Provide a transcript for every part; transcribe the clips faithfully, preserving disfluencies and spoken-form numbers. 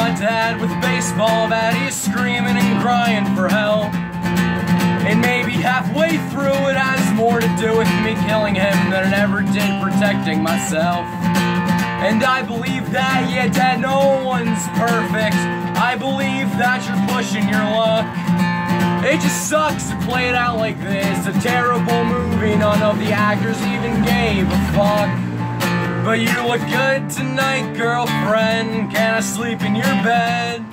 my dad with a baseball bat. He's screaming and crying for help. And maybe halfway through it has more to do with me killing him than it ever did protecting myself. And I believe that, yeah, Dad, no one's perfect. I believe that you're pushing your luck. It just sucks to play it out like this. A terrible movie, none of the actors even gave a fuck. But you look good tonight, girlfriend. Can I sleep in your bed?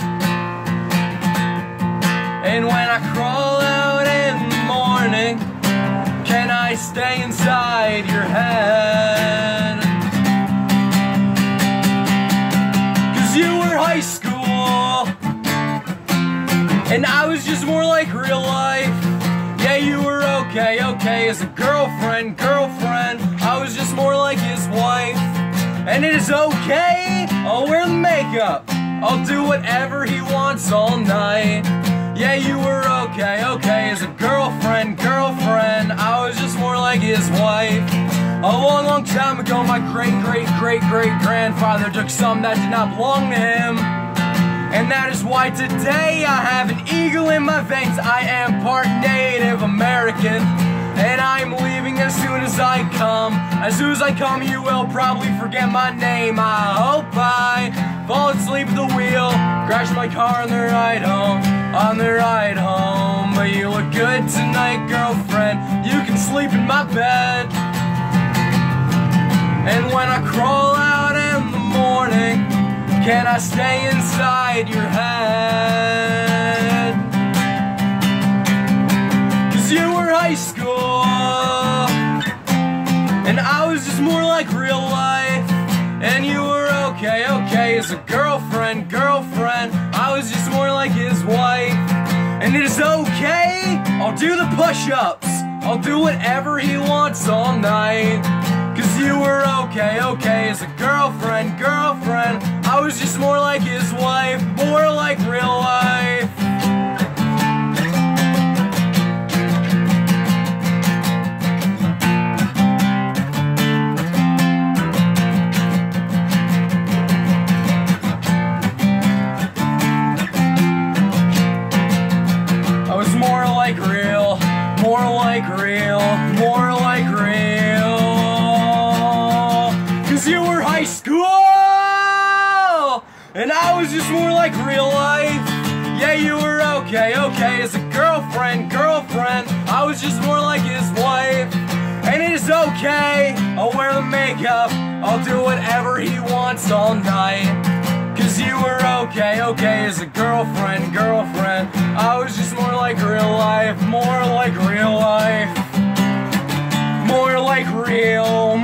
And when I crawl out in the morning, can I stay inside your head? Cause you were high school, and I was just more like real life. Yeah, you were okay, okay as a girlfriend, girlfriend. I was just more like his wife. And it is okay, I'll wear the makeup, I'll do whatever he wants all night. Yeah, you were okay, okay as a girlfriend, girlfriend. I was just more like his wife. A long, long time ago, my great, great, great, great grandfather took some that did not belong to him. And that is why today I have an eagle in my veins. I am part Native American, and I'm leaving as soon as I come. As soon as I come, you will probably forget my name. I hope I fall asleep at the wheel, crash my car on the ride home, on the ride home. But you look good tonight, girlfriend. You can sleep in my bed. And when I crawl out in the morning, can I stay inside your head? Cause you were high school, and I was just more like real life. And you were okay, okay as a girlfriend, girlfriend. I was just more like his wife. And it is okay, I'll do the push-ups, I'll do whatever he wants all night. Cause you were okay, okay as a girlfriend, girlfriend. I was just more like his wife, more like real life. I was more like real, more like real, more like real. Cause you were high school, and I was just more like real life. Yeah, you were okay, okay as a girlfriend, girlfriend. I was just more like his wife. And it is okay, I'll wear the makeup, I'll do whatever he wants all night. Cause you were okay, okay as a girlfriend, girlfriend. I was just more like real life, more like real life. More like real,